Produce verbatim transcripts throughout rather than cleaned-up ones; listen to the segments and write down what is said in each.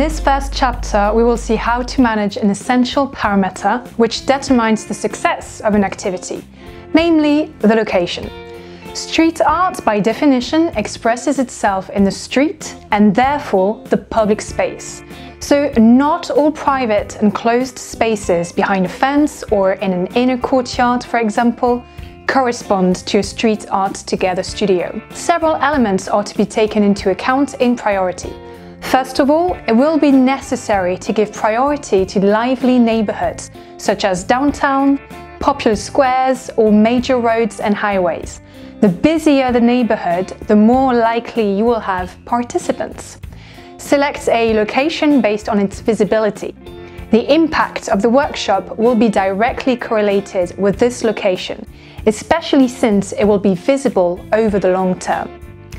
this first chapter, we will see how to manage an essential parameter which determines the success of an activity, namely the location. Street art, by definition, expresses itself in the street and therefore the public space. So not all private and closed spaces behind a fence or in an inner courtyard, for example, correspond to a street art together studio. Several elements are to be taken into account in priority. First of all, it will be necessary to give priority to lively neighborhoods, such as downtown, popular squares, or major roads and highways. The busier the neighborhood, the more likely you will have participants. Select a location based on its visibility. The impact of the workshop will be directly correlated with this location, especially since it will be visible over the long term.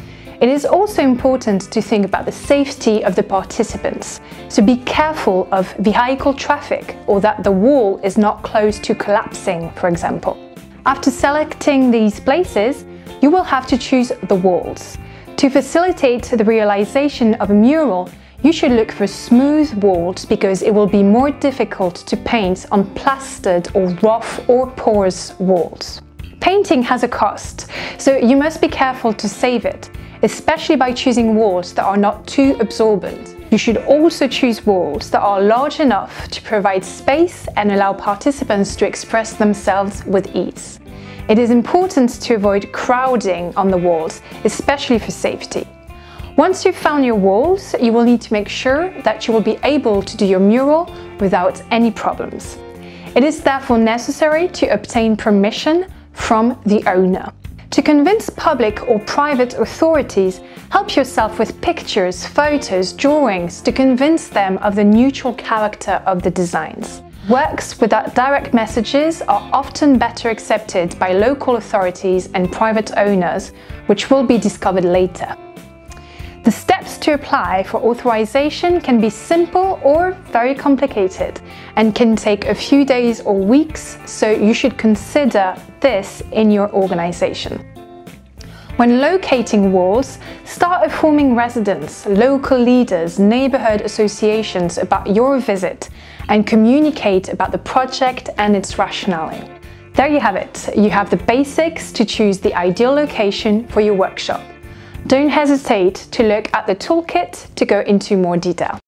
It is also important to think about the safety of the participants, so be careful of vehicle traffic or that the wall is not close to collapsing, for example. After selecting these places, you will have to choose the walls. To facilitate the realization of a mural, you should look for smooth walls because it will be more difficult to paint on plastered or rough or porous walls. Painting has a cost, so you must be careful to save it, especially by choosing walls that are not too absorbent. You should also choose walls that are large enough to provide space and allow participants to express themselves with ease. It is important to avoid crowding on the walls, especially for safety. Once you've found your walls, you will need to make sure that you will be able to do your mural without any problems. It is therefore necessary to obtain permission from the owner. To convince public or private authorities, help yourself with pictures, photos, drawings to convince them of the neutral character of the designs. Works without direct messages are often better accepted by local authorities and private owners, which will be discovered later. The steps to apply for authorization can be simple or very complicated and can take a few days or weeks, so you should consider this in your organization. When locating walls, start informing residents, local leaders, neighborhood associations about your visit and communicate about the project and its rationale. There you have it. You have the basics to choose the ideal location for your workshop. Don't hesitate to look at the toolkit to go into more detail.